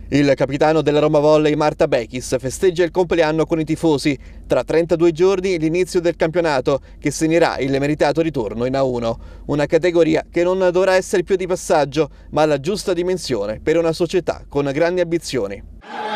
Il capitano della Roma Volley Marta Bechis festeggia il compleanno con i tifosi. Tra 32 giorni l'inizio del campionato che segnerà il meritato ritorno in A1. Una categoria che non dovrà essere più di passaggio, ma alla giusta dimensione per una società con grandi ambizioni.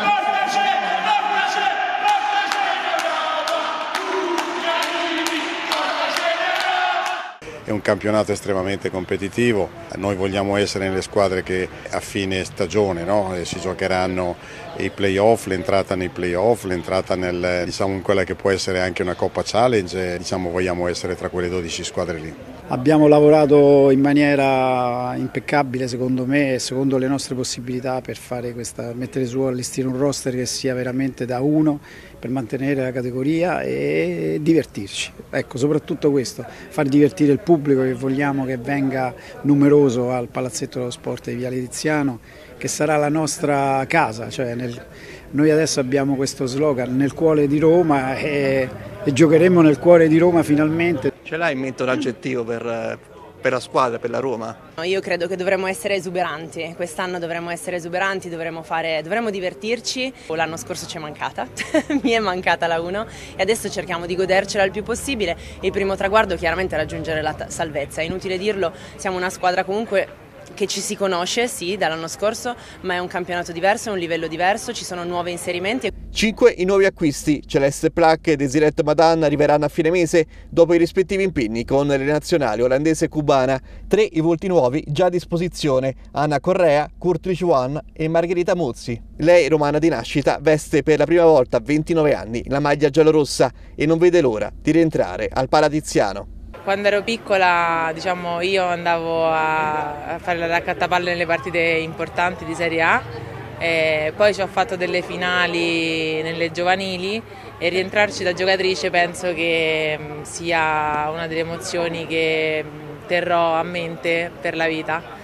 È un campionato estremamente competitivo, noi vogliamo essere nelle squadre che a fine stagione si giocheranno i playoff, l'entrata nei playoff, l'entrata in quella che può essere anche una Coppa Challenge, vogliamo essere tra quelle 12 squadre lì. Abbiamo lavorato in maniera impeccabile secondo me e secondo le nostre possibilità per fare mettere su, allestire un roster che sia veramente da uno per mantenere la categoria e divertirci. Ecco, soprattutto questo, far divertire il pubblico che vogliamo che venga numeroso al Palazzetto dello Sport di Viale Tiziano, che sarà la nostra casa, noi adesso abbiamo questo slogan nel cuore di Roma e giocheremo nel cuore di Roma finalmente. Ce l'hai in mente un aggettivo per la squadra, per la Roma? Io credo che dovremmo essere esuberanti, quest'anno dovremmo essere esuberanti, dovremmo divertirci. L'anno scorso ci è mancata, mi è mancata la 1 e adesso cerchiamo di godercela il più possibile. Il primo traguardo chiaramente è raggiungere la salvezza, è inutile dirlo, siamo una squadra comunque che ci si conosce, sì, dall'anno scorso, ma è un campionato diverso, è un livello diverso, ci sono nuovi inserimenti. 5 i nuovi acquisti, Celeste Plac e Desiret Madan arriveranno a fine mese dopo i rispettivi impegni con le nazionali olandese e cubana. 3 i volti nuovi già a disposizione, Anna Correa, Kurtrich Juan e Margherita Mozzi. Lei, romana di nascita, veste per la prima volta a 29 anni la maglia giallorossa e non vede l'ora di rientrare al Palatiziano. Quando ero piccola, io andavo a fare la raccattapalle nelle partite importanti di Serie A, e poi ci ho fatto delle finali nelle giovanili e rientrarci da giocatrice penso che sia una delle emozioni che terrò a mente per la vita.